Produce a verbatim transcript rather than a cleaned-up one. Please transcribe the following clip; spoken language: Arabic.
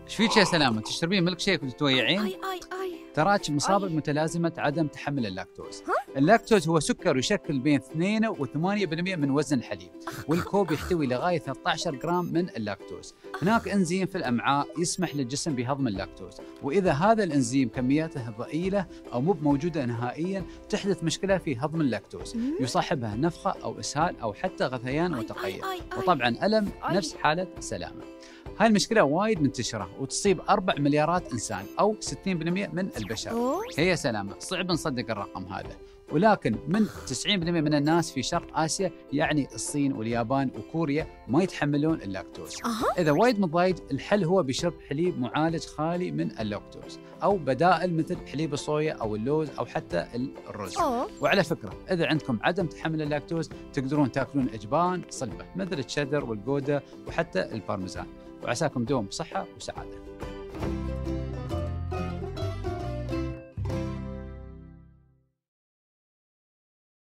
ايش فيك يا سلامة؟ تشربين ملك شيك وتتويعين؟ اي اي اي تراك مصابة أي. بمتلازمة عدم تحمل اللاكتوز. ها؟ اللاكتوز هو سكر يشكل بين اثنين وثمانية بالمئة من وزن الحليب، والكوب يحتوي لغاية ثلاثة عشر جرام من اللاكتوز. هناك انزيم في الامعاء يسمح للجسم بهضم اللاكتوز، واذا هذا الانزيم كمياته ضئيلة او مو موجودة نهائيا تحدث مشكلة في هضم اللاكتوز، يصاحبها نفخة او اسهال او حتى غثيان أي وتقيؤ، أي أي أي. وطبعا الم أي. نفس حالة سلامة. هاي المشكلة وايد منتشرة وتصيب أربعة مليارات إنسان أو ستين بالمئة من البشر. أوه. هي سلامة، صعب نصدق الرقم هذا، ولكن من تسعين بالمئة من الناس في شرق آسيا، يعني الصين واليابان وكوريا، ما يتحملون اللاكتوز. أها. إذا وايد متضايق، الحل هو بشرب حليب معالج خالي من اللاكتوز أو بدائل مثل حليب الصويا أو اللوز أو حتى الرز. أوه. وعلى فكرة، إذا عندكم عدم تحمل اللاكتوز تقدرون تاكلون أجبان صلبة مثل الشيدر والجودة وحتى البارميزان، وعساكم دوم بصحة وسعادة.